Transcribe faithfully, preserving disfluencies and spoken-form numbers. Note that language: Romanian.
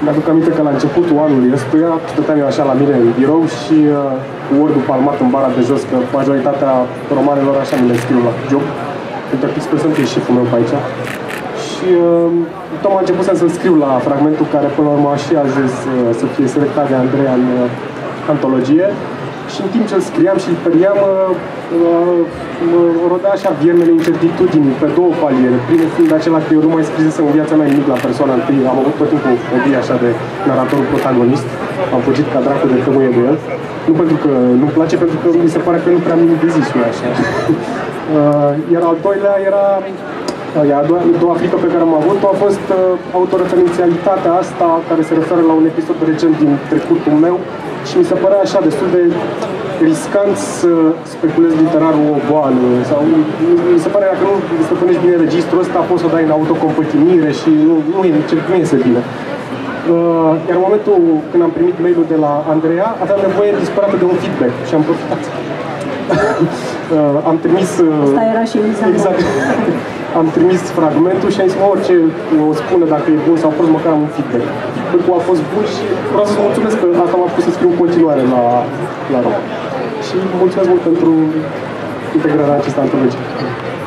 Mi-aduc aminte că la începutul anului ăstuia stăteam eu așa la mine în birou și uh, cu Word-ul palmat în bara de jos, că majoritatea romanelor așa mi le scriu la job. Pentru că sper să nu fie șeful meu pe aici. Și uh, tocmai început să-l scriu la fragmentul care până la urmă a și ajuns uh, să fie selectat de Andreea în uh, antologie. Și în timp ce îl scriam și îl periam, uh, mă rodea așa viermele incertitudinii pe două paliere. Primul fiind acela că eu nu mai scrisesem în viața mea nimic la persoana întâi. Am avut tot timpul o fobie așa de naratorul protagonist. Am fugit ca dracu de cămâie de el. Nu pentru că nu-mi place, pentru că mi se pare că nu prea mi-i de zis așa. uh, iar al doilea era... Iar a doua, a doua frică pe care am avut-o a fost uh, autoreferențialitatea asta care se referă la un episod recent din trecutul meu și mi se părea așa destul de riscant să speculez literar o boală sau mi se pare că nu stăpânești bine registrul ăsta, poți să o dai în autocompătimire și nu, nu, e, nu iese bine. Uh, iar în momentul când am primit mail-ul de la Andreea, aveam nevoie disperată de un feedback și am profitat. uh, am trimis... Uh, Asta era și Eliza. Exact. Am trimis fragmentul și am zis, mă, orice o spune dacă e bun sau prost, măcar am un feedback. Feedback-ul a fost bun și vreau să-ți mulțumesc că asta m-a pus să scriu în continuare la, la rog. Și mulțumesc mult pentru integrarea acestei antologie.